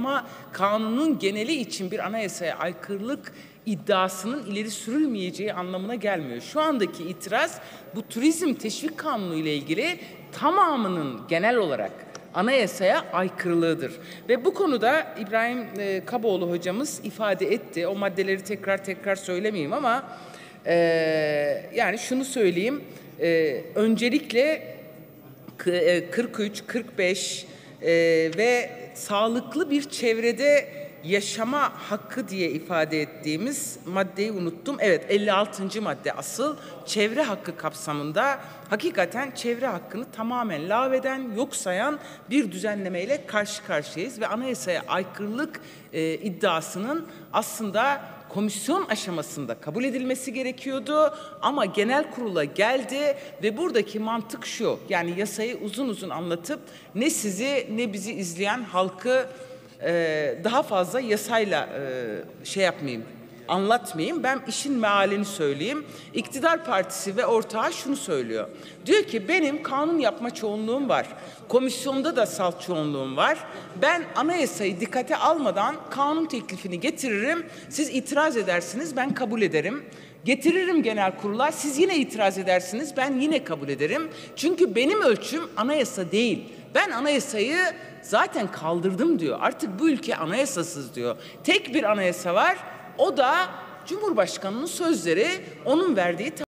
ama kanunun geneli için bir anayasaya aykırılık iddiasının ileri sürülmeyeceği anlamına gelmiyor. Şu andaki itiraz bu turizm teşvik kanunu ile ilgili tamamının genel olarak anayasaya aykırılığıdır. Ve bu konuda İbrahim Kaboğlu hocamız ifade etti. O maddeleri tekrar söylemeyeyim ama yani şunu söyleyeyim. Öncelikle 43, 45 ve sağlıklı bir çevrede yaşama hakkı diye ifade ettiğimiz maddeyi unuttum. Evet, 56. madde asıl çevre hakkı kapsamında hakikaten çevre hakkını tamamen lağveden, yok sayan bir düzenlemeyle karşı karşıyayız ve anayasaya aykırılık iddiasının aslında komisyon aşamasında kabul edilmesi gerekiyordu ama genel kurula geldi ve buradaki mantık şu: yani yasayı uzun uzun anlatıp ne sizi ne bizi izleyen halkı daha fazla yasayla anlatmayayım. Ben işin mealini söyleyeyim. İktidar partisi ve ortağı şunu söylüyor. Diyor ki benim kanun yapma çoğunluğum var. Komisyonda da salt çoğunluğum var. Ben anayasayı dikkate almadan kanun teklifini getiririm. Siz itiraz edersiniz, ben kabul ederim. Getiririm genel kurula, siz yine itiraz edersiniz, ben yine kabul ederim. Çünkü benim ölçüm anayasa değil. Ben anayasayı zaten kaldırdım diyor. Artık bu ülke anayasasız diyor. Tek bir anayasa var. O da Cumhurbaşkanı'nın sözleri, onun verdiği